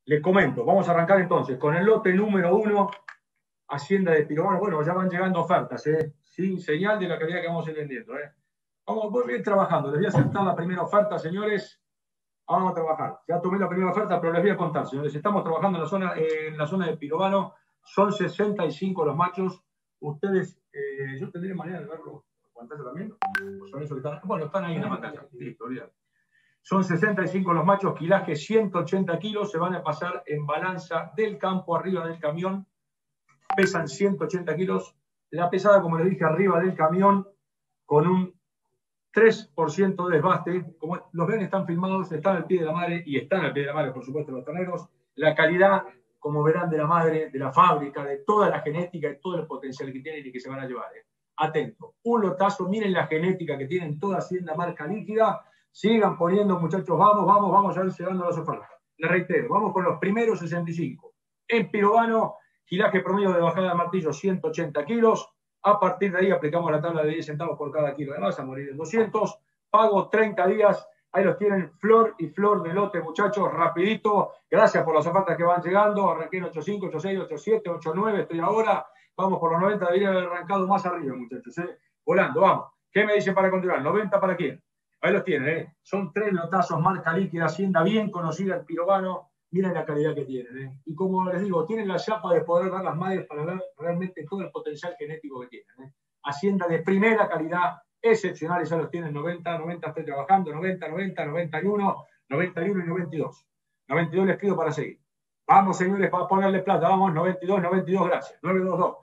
Les comento, vamos a arrancar entonces con el lote número 1, Hacienda de Pirovano. Bueno, ya van llegando ofertas, sin señal de la calidad que vamos vendiendo. Vamos muy bien trabajando. Les voy a aceptar la primera oferta, señores. Vamos a trabajar. Ya tomé la primera oferta, pero les voy a contar, señores. Estamos trabajando en la zona de Pirovano. Son 65 los machos. Ustedes, yo tendré manera de verlo en pantalla también. Pues son esos que están, bueno, están ahí en la pantalla. Listo, olvídate. Son 65 los machos, kilaje 180 kilos, se van a pasar en balanza del campo arriba del camión, pesan 180 kilos, la pesada, como les dije, arriba del camión, con un 3% de desbaste, como los ven, están filmados, están al pie de la madre, y están al pie de la madre, por supuesto, los terneros, la calidad, como verán, de la madre, de la fábrica, de toda la genética y todo el potencial que tienen y que se van a llevar. Atento, un lotazo, miren la genética que tienen, toda Hacienda marca líquida. Sigan poniendo, muchachos, vamos a ir llegando a las ofertas. Les reitero, vamos con los primeros 65. En Pirovano, kilaje promedio de bajada de martillo 180 kilos. A partir de ahí aplicamos la tabla de 10 centavos por cada kilo de masa, morir en 200. Pago 30 días. Ahí los tienen, flor y flor de lote, muchachos, rapidito. Gracias por las ofertas que van llegando. Arranqué en 85, 86, 87, 89. Estoy ahora. Vamos por los 90. Debería haber arrancado más arriba, muchachos. Volando, vamos. ¿Qué me dicen para continuar? ¿90 para quién? Ahí los tienen, Son 3 lotazos, marca líquida, Hacienda bien conocida en Pirovano. Miren la calidad que tienen, Y como les digo, tienen la chapa de poder dar las madres para ver realmente todo el potencial genético que tienen, Hacienda de primera calidad, excepcionales, ya los tienen 90 estoy trabajando, 90, 91 y 92. 92 les pido para seguir. Vamos, señores, para ponerle plata, vamos, 92, gracias. 922,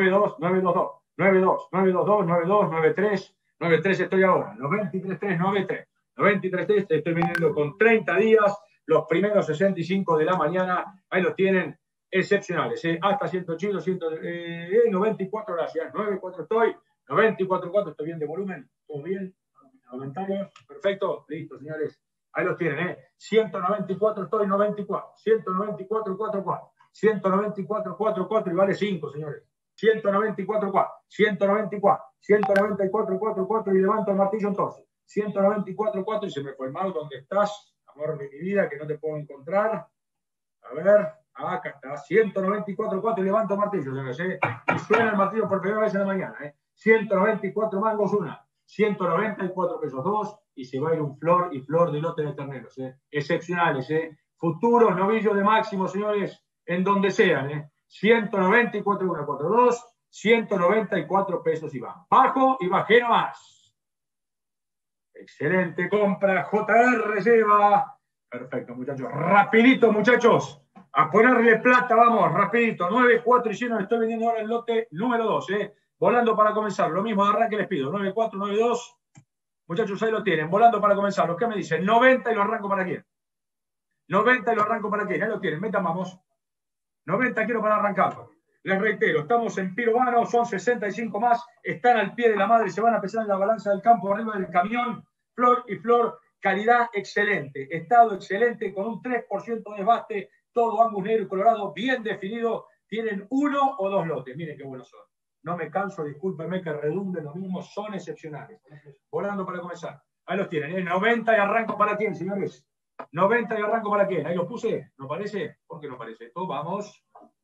92, 93. 93 estoy ahora, 93 estoy viniendo con 30 días, los primeros 65 de la mañana, ahí los tienen, excepcionales, hasta 108, 94, gracias, 94 estoy, 94, estoy bien de volumen, todo bien, comentarios, perfecto, listo, señores, ahí los tienen, 194 estoy, 94, 194, 44, 194, 44 y vale 5, señores. 194, 4 y levanto el martillo entonces. 194, 4 y se me fue el mouse. ¿Dónde estás? Amor de mi vida, que no te puedo encontrar. A ver, acá está. 194, 4 y levanto el martillo. Y suena el martillo por primera vez en la mañana. 194 mangos, una. 194 pesos, dos. Y se va a ir un flor y flor de lote de terneros. Excepcionales. Futuros novillos de máximo, señores, en donde sean. 194, 142, 194 pesos y van. Bajo y bajé nomás. Excelente compra. JR lleva. Perfecto, muchachos. Rapidito, muchachos. A ponerle plata, vamos, rapidito. 9, 4 y 100. Estoy vendiendo ahora el lote número 2. Volando para comenzar. Lo mismo de arranque les pido. 9, 4, 9, 2. Muchachos, ahí lo tienen. Volando para comenzar. ¿Qué me dicen? 90 y lo arranco para quién. 90 y lo arranco para quién. Ahí lo tienen. Metan, vamos. 90 quiero para arrancar. Les reitero, estamos en Pirovano, son 65 más, están al pie de la madre, se van a pesar en la balanza del campo arriba del camión, flor y flor, calidad excelente, estado excelente, con un 3% de desbaste, todo Angus negro y colorado, bien definido, tienen 1 o 2 lotes, miren qué buenos son. No me canso, discúlpenme que redunde lo mismo, son excepcionales. Volando para comenzar. Ahí los tienen, 90 y arranco para quién, señores. 90 y arranco para quién. Ahí los puse. ¿No parece? ¿Por qué no parece? Esto, vamos.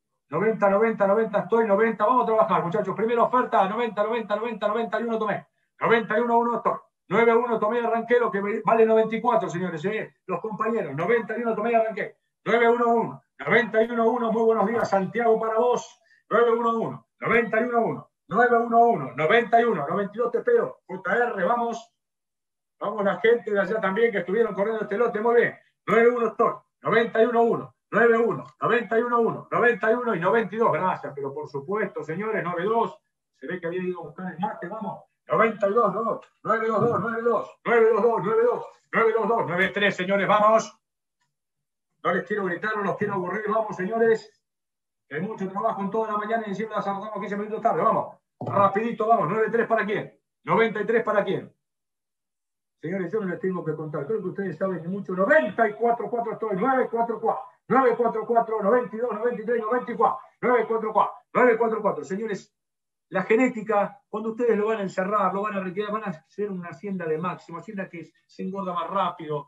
90 estoy, 90. Vamos a trabajar, muchachos. Primera oferta, 90, 91 tomé. 91, 1 estoy. 91 tomé y arranqué, lo que vale 94, señores. Los compañeros. 91 tomé y arranqué. 911. 91, muy buenos días, Santiago, para vos. 911. 91, 911. 91, 92 te espero. JR, vamos. Vamos la gente de allá también que estuvieron corriendo este lote. Muy bien. 91 estoy. 91-1. 91, 91-1, 91 y 92. Gracias, pero por supuesto, señores, 92. Se ve que había ido a buscar el mate. Vamos. 92, 2. 922, 92. 922, 92. 922, 93, señores. Vamos. No les quiero gritar, no los quiero aburrir. Vamos, señores. Hay mucho trabajo en toda la mañana y encima las arrancamos 15 minutos tarde. Vamos. Rapidito, vamos. 93 para quién. 93 para quién. Señores, yo no les tengo que contar. Creo que ustedes saben mucho. 94, 4 estoy. 944. 944, 92, 93, 94. 944. 944. Señores, la genética, cuando ustedes lo van a encerrar, lo van a retirar, van a hacer una hacienda de máximo, hacienda que se engorda más rápido.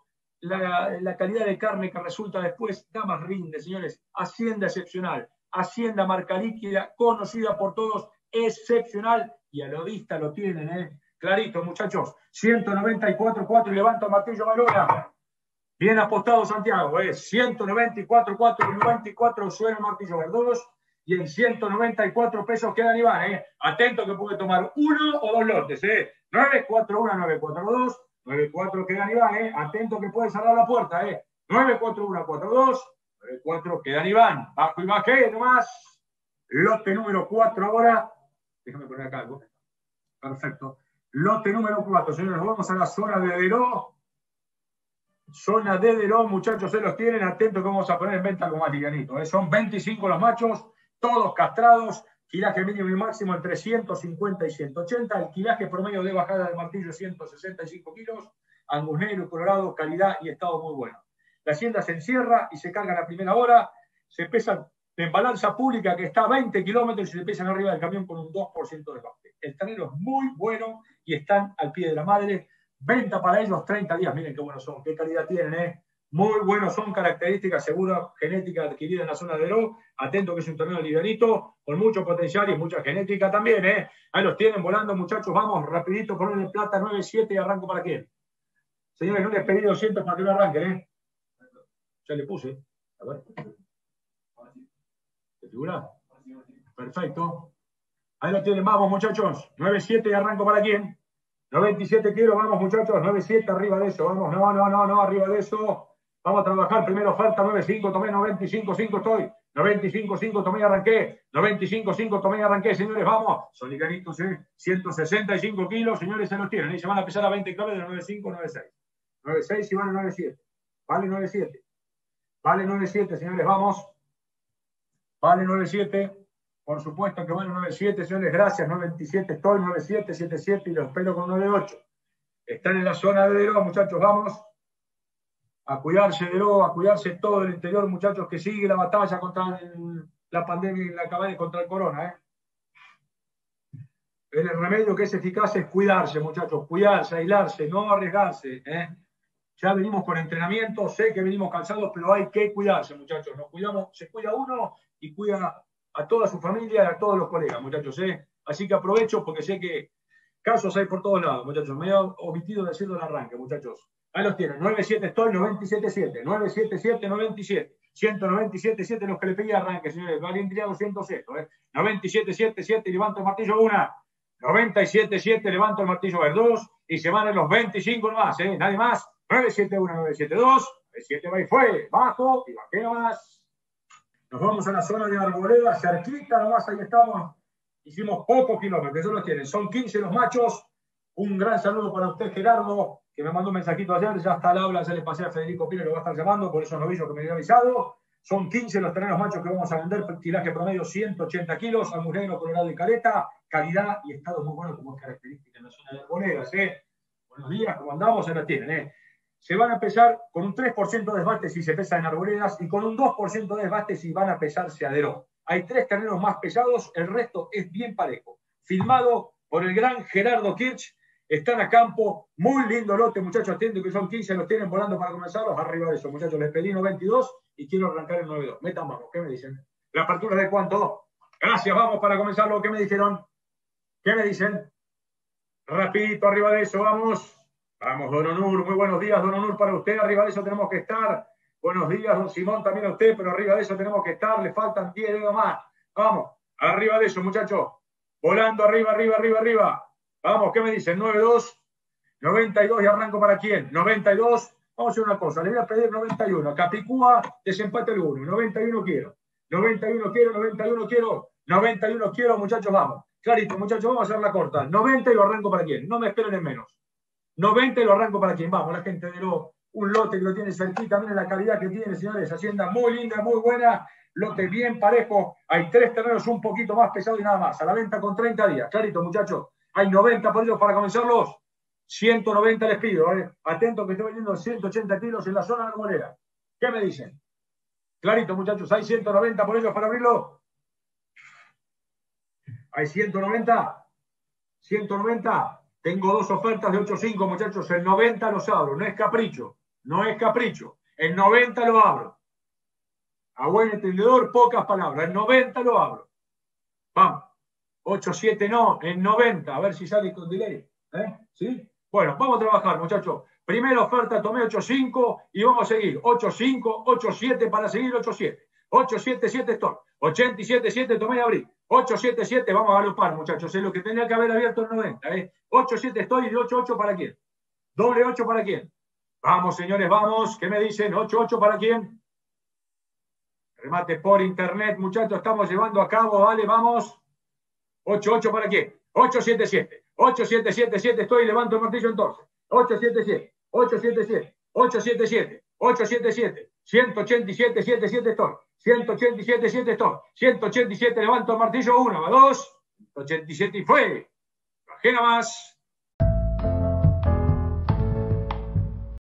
la calidad de carne que resulta después da más rinde, señores. Hacienda excepcional, hacienda marca líquida, conocida por todos, excepcional, y a la vista lo tienen, clarito, muchachos. 194.4 y levanta martillo Balona. Bien apostado Santiago, 194.4 y 94 suena martillo Verduros. Y en 194 pesos quedan Iván, Atento que puede tomar uno o dos lotes, 941, 942, 94 quedan Iván, Atento que puede cerrar la puerta, 941, 42, 94 quedan Iván. Bajo y bajé nomás. Lote número 4 ahora. Déjame poner acá algo. Perfecto. Lote número 4, señores. Vamos a la zona de Deró. Zona de Deró, muchachos, se los tienen. Atentos que vamos a poner en venta con más livianito. Son 25 los machos, todos castrados. Quilaje mínimo y máximo entre 150 y 180. El quilaje promedio de bajada de martillo 165 kilos. Angus negro, colorado, calidad y estado muy bueno. La hacienda se encierra y se carga a la primera hora. Se pesan en balanza pública que está a 20 kilómetros y se pesan arriba del camión con un 2% de desgaste. El ternero es muy bueno y están al pie de la madre. Venta para ellos 30 días. Miren qué buenos son, qué calidad tienen, Muy buenos son, características seguras, genética adquirida en la zona de Deró. Atento que es un ternero livianito, con mucho potencial y mucha genética también, Ahí los tienen volando, muchachos. Vamos, rapidito, ponerle plata 9-7 y arranco para quién. Señores, no les pedí 200 para que no arranquen, Ya le puse. A ver. ¿Te figura? Perfecto. Ahí lo tienen, vamos, muchachos. 9-7 y arranco para quién. 97 quiero, vamos, muchachos. 9-7, arriba de eso, vamos. No, arriba de eso. Vamos a trabajar. Primera oferta, 9-5, tomé 95-5 estoy. 95-5 tomé y arranqué. 95-5 tomé y arranqué, señores, vamos. Son ligeritos, 165 kilos, señores, se los tienen. Y se van a pesar a 20 kilómetros de 9-5, 9-6. 9-6 y vale 9-7. Vale 9-7. Vale 9-7, señores, vamos. Vale 9-7. Por supuesto que vale 9-7, señores, gracias. 9-27 estoy, 9-7, 7-7 y los espero con 9-8. Están en la zona de Deró, muchachos, vamos. A cuidarse Deró, a cuidarse todo el interior, muchachos, que sigue la batalla contra la pandemia y la campaña contra el corona, El remedio que es eficaz es cuidarse, muchachos, cuidarse, aislarse, no arriesgarse, Ya venimos con entrenamiento, sé que venimos cansados, pero hay que cuidarse, muchachos. Nos cuidamos, se cuida uno y cuida a toda su familia y a todos los colegas, muchachos, Así que aprovecho porque sé que casos hay por todos lados, muchachos. Me he omitido decirlo en el arranque, muchachos. Ahí los tienen. 9-7 estoy, 97-7. 9-7-7, 97. 197-7 los que le pedí arranque, señores. Valientría 200 esto, 97-7-7 y levanto el martillo 1. 97-7 levanto el martillo 2 y se van a los 25 nomás, Nadie más. 9-7-1, 9-7-2. 9-7 va y fue. Bajo y bajé nomás. Nos vamos a la zona de Arboleda, cerquita nomás, ahí estamos. Hicimos pocos kilómetros, eso lo tienen. Son 15 los machos. Un gran saludo para usted, Gerardo, que me mandó un mensajito ayer. Ya está al habla, ya le pasé a Federico Pino, lo va a estar llamando por esos novillos que me había avisado. Son 15 los terrenos machos que vamos a vender. Fertilaje promedio 180 kilos, Angus negro, colorado y careta. Calidad y estado muy bueno como es característica en la zona de Arboledas. Buenos días, ¿cómo andamos? Se la tienen, Se van a pesar con un 3% de desbaste si se pesa en Arboledas y con un 2% de desbaste si van a pesarse a Deró. Hay 3 terrenos más pesados, el resto es bien parejo. Filmado por el gran Gerardo Kirch. Están a campo, muy lindo lote, muchachos, atienden que son 15, los tienen volando para comenzarlos. Arriba de eso, muchachos, les pedí 92 y quiero arrancar el 92. Metan vamos, ¿qué me dicen? ¿La apertura de cuánto? Gracias, vamos para comenzarlo. ¿Qué me dijeron? ¿Qué me dicen? Rapidito, arriba de eso, vamos. Vamos, don Onur, muy buenos días, don Onur, para usted. Arriba de eso tenemos que estar. Buenos días, don Simón, también a usted, pero arriba de eso tenemos que estar. Le faltan 10 dedos más. Vamos, arriba de eso, muchachos. Volando, arriba. Vamos, ¿qué me dicen? 92, 92 y arranco para quién. 92, vamos a hacer una cosa, le voy a pedir 91. Capicúa, desempate el 1. 91 quiero. 91 quiero, muchachos, vamos. Clarito, muchachos, vamos a hacer la corta. 90 y lo arranco para quién. No me esperen en menos. 90 y lo arranco para quién. Vamos, la gente de un lote que lo tiene cerquita. Miren la calidad que tiene, señores. Hacienda muy linda, muy buena. Lote bien parejo. Hay 3 terrenos un poquito más pesados y nada más. A la venta con 30 días. Clarito, muchachos. Hay 90 por ellos para comenzarlos. 190 les pido. Atento que estoy vendiendo 180 kilos en la zona de Arboleda. ¿Qué me dicen? Clarito, muchachos. Hay 190 por ellos para abrirlo. Hay 190. 190. Tengo 2 ofertas de 8.5, muchachos. El 90 los abro. No es capricho. no es capricho. En 90 lo abro. A buen entendedor, pocas palabras. En 90 lo abro. Vamos. 8-7 no, en 90. A ver si sale con delay. ¿Sí? Bueno, vamos a trabajar, muchachos. Primera oferta, tomé 8-5 y vamos a seguir. 8-5, 8-7 para seguir 8-7. 8-7-7 stop. 87-7 tomé y abrí. 8-7-7, vamos a galopar, muchachos. Es lo que tenía que haber abierto en 90. 8-7 estoy y 8-8 para quién. Doble 8 para quién. Vamos, señores, vamos. ¿Qué me dicen? 8-8 para quién. Remate por internet, muchachos. Estamos llevando a cabo. Vale, vamos. 8-8 para quién. 8-7-7. 8-7-7-7 estoy y levanto el martillo entonces. 8-7-7. 8-7-7. 8-7-7. 8-7-7. 187-7-7 estoy. 187-7 estoy. 187 levanto el martillo. 1, 2. 187 y fue. Bajé nada más.